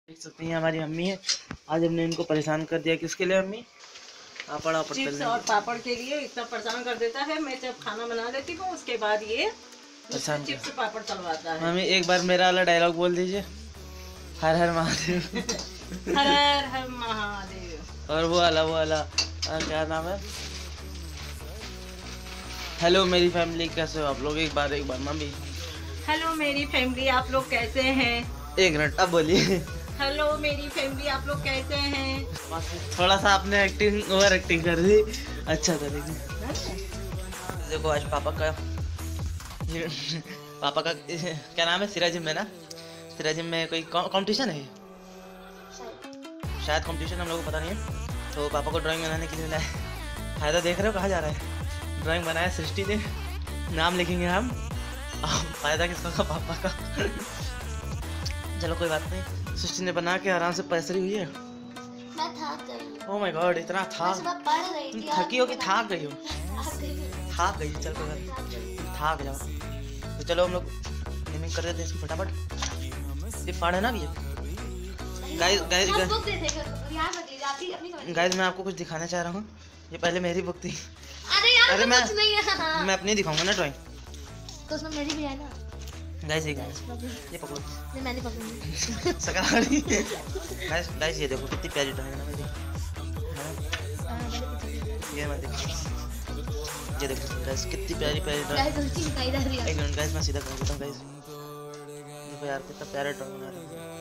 देख सकते हैं हमारी मम्मी है। आज हमने इनको परेशान कर दिया। किसके लिए मम्मी? पापड़ चिप्स और पापड़ के लिए इतना परेशान कर देता है। मैं जब खाना बना लेती हूँ उसके बाद ये चिप्स पापड़ तलवाता है। मम्मी एक बार मेरा वाला डायलॉग बोल दीजिए, हर हर महादेव। हर हर महादेव। और वो वाला क्या नाम है? हेलो मेरी फैमिली, कैसे हो आप लोग? एक बार मम्मी। हेलो मेरी फैमिली, आप लोग कैसे हैं? एक मिनट, अब बोलिए। हेलो मेरी फैमिली, आप लोग कैसे हैं? थोड़ा सा आपने ओवर एक्टिंग कर दी। अच्छा करेंगे। देखो आज पापा का क्या नाम है? सिरा जिम में ना, सिरा जिम में कोई कंपटीशन है शायद। कंपटीशन हम लोगों को पता नहीं है। तो पापा को ड्राइंग बनाने के लिए लाए। फायदा देख रहे हो कहाँ जा रहा है? ड्राइंग बनाया सृष्टि ने, नाम लिखेंगे हम। फायदा किसका का? पापा का। चलो कोई बात नहीं। सृष्टि ने बना के आराम से पैसरी हुई है। मैं थक गई। ओह माय गॉड, इतना थकी हो कि थक गई हो? थक गई। चल कोई बात, थक जाओ। तो चलो हम लोग गेमिंग कर देते हैं इसको फटाफट। ये फाड़ है ना भैया। गाइस मैं आपको कुछ दिखाना चाह रहा हूँ। ये पहले मेरी बुक थी। अरे मैं अपनी दिखाऊंगा ना ड्राइंग, तो उसमें मेरी भी है ना। गाइस ये पकड़ो। नहीं मैंने पकड़ी। सकरारी। गाइस ये देखो कितनी प्यारी ड्राइंग है ना मेरी। ये मैं देखो, ये देखो गाइस कितनी प्यारी ड्राइंग। एक मिनट गाइस मैं सीधा कर देता हूँ। गाइस देखो यार कितना प्यारा ड्राइंग बना रहा है।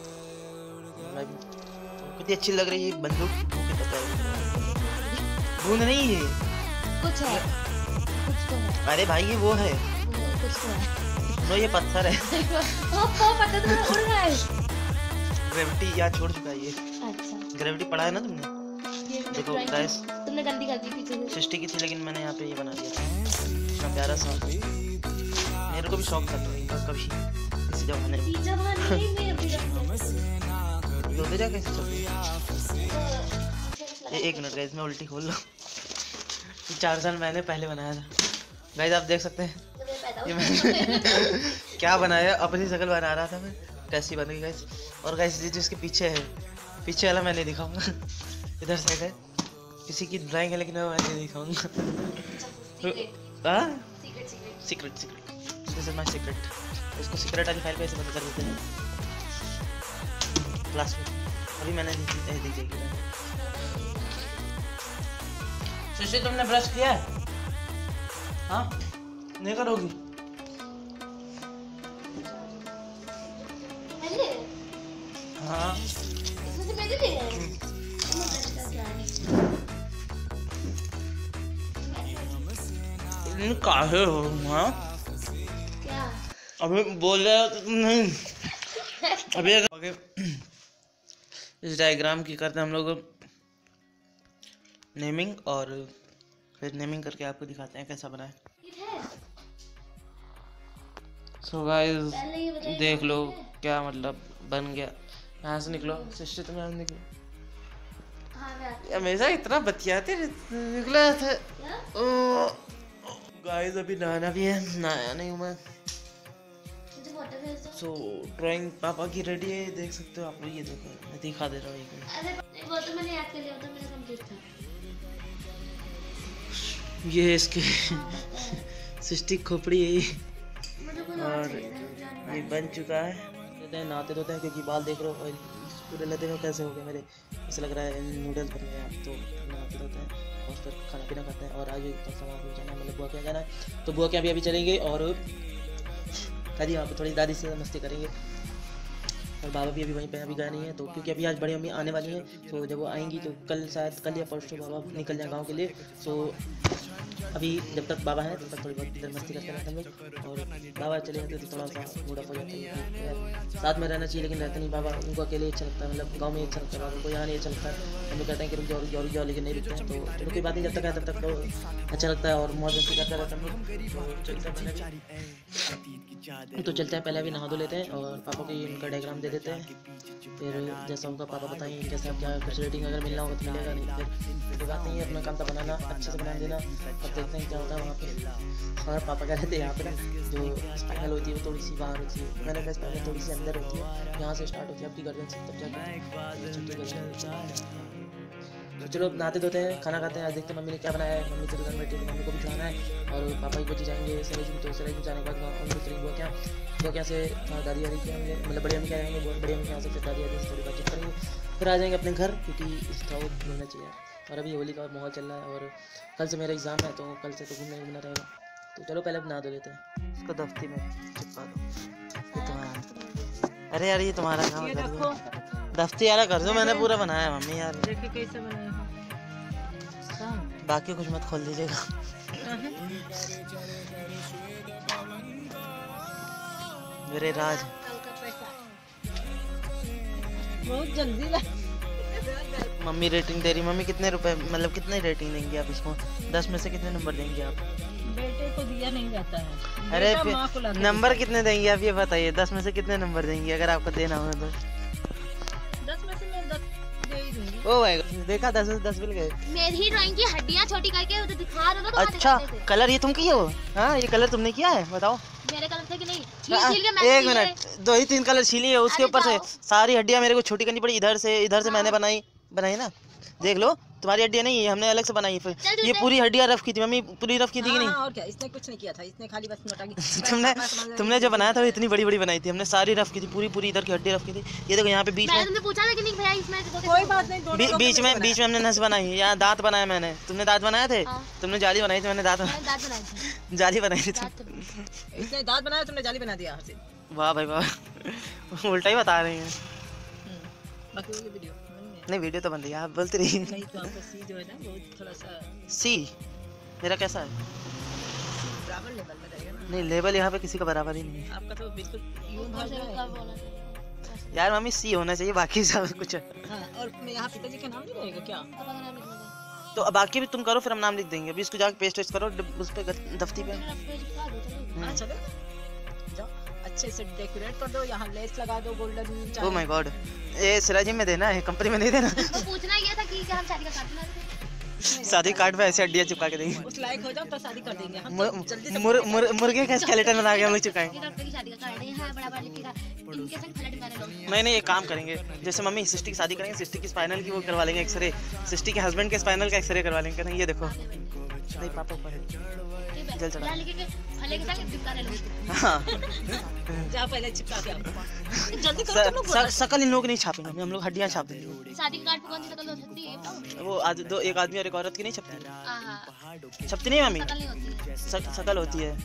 कितनी अच्छी लग रही है बंदूक। कितना प्यारा। बूंद नहीं है, कुछ है, कुछ तो है। अरे भाई ये वो है, कुछ तो है। नो ये पत्थर है। पता तो उड़ रहा है। ग्रेविटी याद छोड़ चुका है ये। अच्छा ग्रेविटी पढ़ा है ना तुमने? देखो गाइस तुमने गंदी कर दी पीछे से। सृष्टि की थी लेकिन मैंने यहाँ पे ये बना दिया था। इतना प्यारा सा। मेरे को भी शौक था कभी किसी जमाने में। दो जा कैसे चल? एक मिनट गाइस मैं उल्टी खोल लूँ। 4 साल मैंने पहले बनाया था। गाइस आप देख सकते हैं ये मैंने क्या बनाया। अपनी शक्ल बना रहा था मैं, कैसी बन गई गाइस। और गाइस जिसके पीछे है, पीछे वाला मैं नहीं दिखाऊंगा। इधर साइड है किसी की ड्राइंग है लेकिन मैं नहीं दिखाऊंगा। Secret this is my secret. इसको सीक्रेट वाली फाइल पे ऐसे बंद कर देते हैं क्लास में। अभी मैंने दी जाएगी। सृष्टि तुमने ब्रश किया है? हाँ नहीं करोगी? हाँ काहे हो? हाँ क्या अभी बोल रहे हो तो तुम नहीं। अभी इस डायग्राम की करते हैं हम लोग नेमिंग, और फिर नेमिंग करके आपको दिखाते हैं कैसा बना है। सो गाइस देख लो क्या मतलब बन गया। यहाँ से निकलो सृष्टि, तुम यहाँ निकलो। हमेशा इतना बतियाते निकला था। गाइस अभी नहाना भी है, नहाया नहीं हूँ मैं। सो ड्राइंग पापा की रेडी है, देख सकते हो आप लोग। ये देखो मैं दिखा दे रहा हूँ। वो तो मैंने याद कर लिया था, मेरा कंप्लीट था। ये इसके सृष्टि खोपड़ी है और ये बन चुका है। कहते हैं नहाते धोते हैं क्योंकि बाल देख रहे हो पूरे लगे हो कैसे हो गए मेरे। ऐसा लग रहा है नूडल्स बन गए आप। तो नहाते धोते हैं और फिर खाना पीना खाते हैं। और आज सामान हो जाना है, मतलब बुआ क्या जाना है। तो बुआ क्या अभी चलेंगे और कभी वहाँ पे थोड़ी दादी से मस्ती करेंगे। और बाबा भी अभी वहीं पे अभी गए नहीं है, तो क्योंकि अभी आज बड़ी मम्मी आने वाली हैं। तो जब वो आएंगी तो कल शायद कल या परसों बाबा निकल जाए गांव के लिए। सो अभी जब तक बाबा हैं तब तक थोड़ी बहुत इधर मस्ती करते रहते हैं हम लोग। और बाबा चले जाते तो थोड़ा सा मूड ऑफ हो जाता है। साथ में रहना चाहिए लेकिन रहते नहीं बाबा। उनको अकेले अच्छा लगता है, मतलब गाँव में अच्छा लगता है बाबा को, यहाँ नहीं अच्छा लगता है। हम लोग कहते हैं कि रुक जाओ लेकिन नहीं रुकते हैं। तो चलो कोई बात नहीं, जब तक है तब तक तो अच्छा लगता है और मौज मस्ती करते रहते हैं हम लोग। तो चलते हैं पहले अभी नहा धो लेते हैं और पापा को उनका डायग्राम दे देते हैं, फिर जैसा उनका पापा बताएंगे कैसे आप क्या कुछ रेटिंग अगर मिलना होगा तो मिलेगा, नहीं फिर कोई बात नहीं है, अपना काम था बनाना, अच्छे से बना देना। अब देखते हैं क्या होता है वहाँ पे। और पापा कह रहे थे यहाँ पे ना जो स्पाइनल होती है वो थोड़ी सी बाहर होती है, मैंने कहा स्पाइनल थोड़ी सी अंदर होती है, यहाँ से स्टार्ट होती है आपकी गर्दन से, तब जाके। तो चलो नहाते धोते हैं, खाना खाते हैं। आज देखते हैं मम्मी ने क्या बनाया है। मम्मी तो दुकान बैठी है, मम्मी को भी खिलाना है, और पापा की बच्चे जाएंगे सरेज में, तो सरेज में जाने के बाद उनको तरीक हुआ क्या से दादी वाली क्या मतलब बड़ी अम्मी क्या आएंगे, बड़ी अम्मी यहाँ से फिर दादी वाली से थोड़ी बातचीत करेंगे, फिर आ जाएंगे अपने घर, क्योंकि इसका वो घूमना चाहिए। और अभी होली का माहौल चल रहा है, और कल से मेरा एग्ज़ाम है, तो कल से तो घूमना घूमना रहेगा। तो चलो पहले नहा धो लेते हैं, उसको दफ्ती में चिपका दो। अरे यार ये तुम्हारा काम कर दो, दफ्ती यार कर दो, मैंने पूरा बनाया मम्मी यार। देखिए कैसे बनाया, बाकी कुछ मत खोल दीजिएगा। मेरे राज बहुत जल्दी ला। मम्मी रेटिंग दे रही। मम्मी कितने रुपए मतलब कितने रेटिंग देंगी आप इसको? 10 में से कितने नंबर देंगे आप? बेटे को दिया नहीं जाता है। अरे नंबर कितने देंगे आप ये बताइए, 10 में से कितने नंबर देंगी अगर आपको देना हो तो? 10 में से मैं 10 दे ही दूंगी। ओ भाई देखा 10 में से 10 मिल गए। मेरी ही ड्राइंग की हड्डियां छोटी करके उधर दिखा दो ना तो अच्छा कलर ये तुम किए हो? हाँ ये कलर तुमने किया है बताओ। मेरे कलर थे कि नहीं? छील के मैंने एक मिनट, 2 ही 3 कलर छीली है, उसके ऊपर से सारी हड्डियां मेरे को छोटी करनी पड़ी। इधर से मैंने बनाई ना, देख लो तुम्हारी हड्डियां नहीं है, हमने अलग से बनाई। फिर ये पूरी हड्डियां रफ की थी मम्मी, पूरी रफ की थी कि नहीं? और क्या, इसने कुछ नहीं किया था, इसने खाली बस मोटा की। तुमने जो बनाया था वो इतनी बड़ी बड़ी बनाई थी, हमने सारी रफ की थी, पूरी इधर की हड्डी रफ की थी। ये देखो यहाँ पे बीच में तुमने पूछा था कि नहीं भैया इसमें कोई बात नहीं, बीच में हमने नस बनाई, यहाँ दांत बनाए मैंने। तुमने दांत बनाए थे? तुमने जाली बनाई थी, मैंने दांत बनाए थे। जाली बनाई थी। इसने दांत बनाया, तुमने जाली बना दिया। वाह भाई वाह, उल्टा ही बता रही हैं। बाकी वो वीडियो नहीं, वीडियो तो बन रही है, आप बोलते रहिए। नहीं तो आपका सी जो है ना वो थोड़ा सा सी मेरा कैसा है? बराबर लेवल में रहेगा ना। नहीं लेवल यहाँ पे किसी का बराबर ही नहीं है। आपका तो बिल्कुल यूं भाग रहा है। यार मम्मी सी होना चाहिए, बाकी सब कुछ। हाँ, और यहाँ पिताजी का नाम नहीं रहेगा क्या? तो अब बाकी भी तुम करो, फिर हम नाम लिख देंगे। अभी इसको जाके पेस्ट करो उस पे दफ्ती पे। हाँ चलो जाओ, अच्छे से डेकोरेट कर दो, यहाँ लेस लगा दो गोल्डन। ओह माय गॉड, ये सिराजी में देना है, कंपनी में नहीं देना। तो पूछना ये था कि क्या हम शादी का कार्ड बना दें? शादी कार्ड पे ऐसे हड्डियां चिपका के देंगे। उस लायक हो जाओ तो शादी कर देंगे हम। जल्दी से मुर्गे का स्केलेटन बना के हम लोग चिपकाएंगे। डॉक्टर की शादी का कार्ड है, यहाँ बड़ा लिखेगा इनके संग फ्लैट मैंने लो। नहीं ये काम करेंगे, जैसे मम्मी सिस्टी की शादी करेंगे, सिस्टी की स्पाइनल की वो करवा लेंगे एक्सरे, सिस्टी के हस्बैंड के स्पाइनल का एक्सरे करवा लेंगे। ये देखो नहीं पापा ऊपर है, जल चढ़ा लिखेंगे भले के संग चिपका ले लो। हाँ जा पहले चिपका के आओ। जल्दी करो तुम लोग। शकल इन लोग नहीं छापेंगे, हम लोग हड्डियां छाप देंगे। शादी के कार्ड पे कौन सी शकल हो सकती है? वो आज दो एक आदमी और एक औरत की नहीं छपती? हां छपती नहीं मम्मी? शकल नहीं होती है, शकल होती है।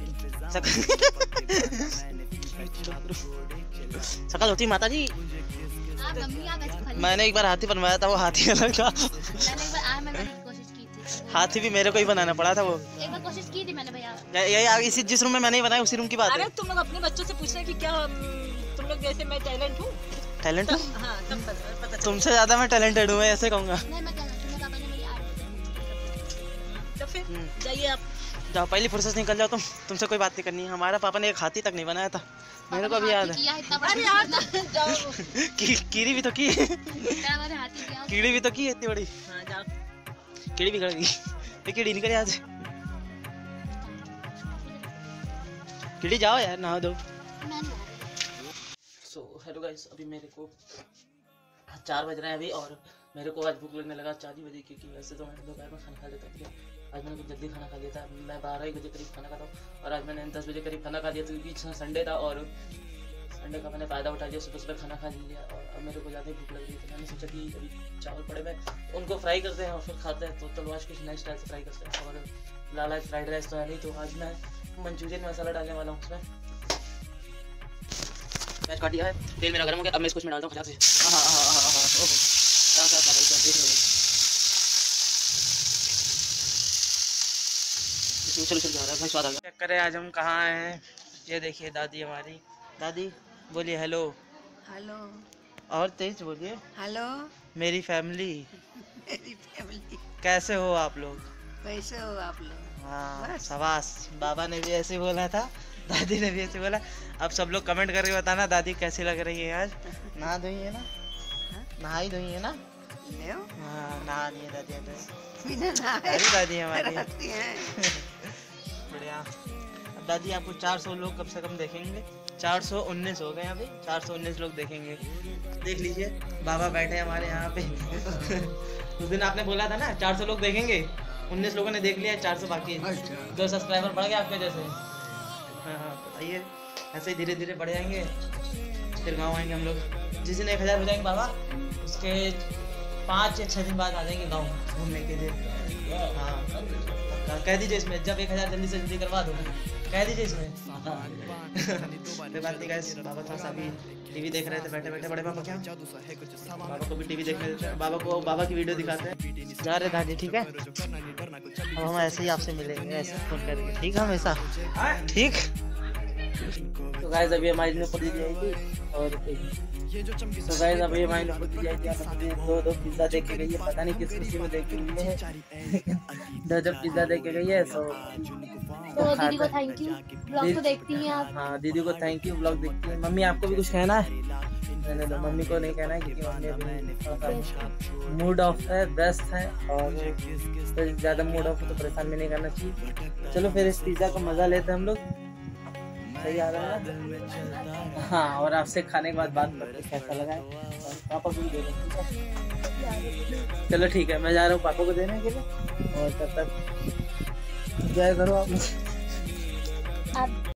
शकल होती है माता जी। मम्मी आप ऐसे खड़ी। मैंने एक बार हाथी बनवाया था, वो हाथी अलग था। मैंने एक बार मैंने कोशिश की थी, हाथी भी मेरे को ही बनाना पड़ा था। वो एक बार कोशिश की थी मैंने भैया। यही इसी जिस रूम में मैंने बनाया उसी रूम की बात है। अरे तुम लोग अपने बच्चों से पूछना कि क्या तुम लोग जैसे मैं टैलेंट हूँ। टैलेंट? हाँ तब पता तुमसे ज्यादा मैं टैलेंटेड हूँ, ऐसे कहूँगा। नहीं मैं कहना तुम्हें पापा ने मेरी आर्ट तो फिर जाइए आप, जाओ पहली फुर्सत निकल जाओ तुमसे कोई बात नहीं करनी है। हमारा पापा ने एक हाथी तक नहीं बनाया था, मेरे को भी याद है। अरे यार जाओ। कीड़ी भी तो की, हमारे हाथी क्या कीड़ी भी तो की इतनी बड़ी। हाँ जाओ, कीड़ी भी कर गई, ये कीड़ी निकल आज। कीड़ी जाओ यार, नहा दो। सो हेलो गाइस, अभी मेरे को 4 बज रहे हैं अभी, और मेरे को आज भूख लगने लगा 4 ही बजे, क्योंकि वैसे तो मैं दोपहर में खाना खा लेता था। आज मैंने कुछ जल्दी खाना खा लिया था, मैं 12 ही बजे करीब खाना खाता हूँ, और आज मैंने 10 बजे करीब खाना खा लिया था, क्योंकि संडे था और संडे का मैंने फ़ायदा उठा लिया, सुबह खाना खा लिया। और अब मेरे को ज़्यादा भूख लग रही थी, मैंने सोचा कि अभी चावल पड़े हुए उनको फ्राई करते हैं और फिर खाते हैं। तो चलो आज कुछ नए स्टाइल से फ्राई करते हैं। और फिलहाल आज फ्राइड राइस तो है नहीं, तो आज मैं मंचूरियन मसाला डालने वाला हूँ उसमें। प्याज काट दिया है, तेल मेरा गर्म हो गया, अब मैं इसको इसमें डालता हूँ खजाक से। चलो जा रहा है भाई, स्वाद आ गया। चेक करें आज हम कहाँ आए हैं। ये देखिए दादी हमारी, दादी बोलिए हेलो। हेलो, और तेज बोलिए हेलो। मेरी फैमिली, मेरी फैमिली कैसे हो आप लोग? कैसे हो आप लोग? हाँ शाबाश, बाबा ने भी ऐसे बोला था, दादी ने भी ऐसे बोला। अब सब लोग कमेंट करके बताना दादी कैसी लग रही है आज। नहा धोई है ना, नहाई धोई है ना? हाँ नहा रही है दादी। अरे दादी हमारी बढ़िया। अब दादी आपको 400 लोग कम से कम देखेंगे। 419 हो गए अभी, 419 लोग देखेंगे। देख लीजिए बाबा बैठे हमारे यहाँ पे। उस दिन आपने बोला था ना 400 लोग देखेंगे, 19 लोगों ने देख लिया, 400 बाकी है। 2 सब्सक्राइबर बढ़ गए आपके जैसे। हाँ बताइए, ऐसे ही धीरे धीरे बढ़ जाएंगे, फिर गाँव आएंगे हम लोग। जिस दिन 1000 हो जाएंगे बाबा, उसके 5 या 6 दिन बाद आ जाएंगे गाँव घूमने के लिए। हाँ कह दीजिए इसमें, जब 1000 जल्दी से जल्दी करवा दो, कह दीजिए इसमें। कोई बात नहीं गाइस, बाबा थोड़ा सा अभी टीवी देख रहे थे बैठे बैठे। बड़े पापा क्या, बाबा को भी टीवी देखने देते हैं, बाबा को बाबा की वीडियो दिखाते हैं। जा रहे दादी, ठीक है? अब हम ऐसे ही आपसे मिलेंगे, ऐसे फोन करके, ठीक है? हमेशा ठीक। तो गाइस अभी हमारी ऊपर दी जाएगी और तो गाइस अभी हमारी ऊपर दी जाएगी। दो पिज्जा देख के गई है, पता नहीं किस खुशी में देख के गई है। जब पिज्जा देख के गई है तो दीदी को थैंक यू, ब्लॉग तो देखती हैं आप। हाँ दीदी को थैंक यू, ब्लॉग देखती है। मम्मी आपको भी कुछ कहना है? मैंने तो मम्मी को नहीं कहना है क्योंकि मम्मी अभी मूड ऑफ है, व्यस्त है, और फिर ज़्यादा मूड ऑफ तो परेशान भी नहीं करना चाहिए। चलो फिर इस पिज़्ज़ा का मज़ा लेते हैं हम लोग। सही आ रहा है। हाँ और आपसे खाने के बाद बात करते कैसा लगा है, पापा को भी दे देंगे। चलो ठीक है, मैं जा रहा हूँ पापा को देने के लिए, और तब तक एंजॉय करो आप।